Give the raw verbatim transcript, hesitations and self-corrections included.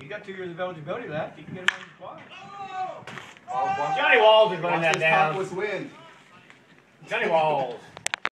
He's got two years of eligibility left. He can get him on the squad. Oh, Johnny Walls is running that Watch down. this topless win. Johnny Walls.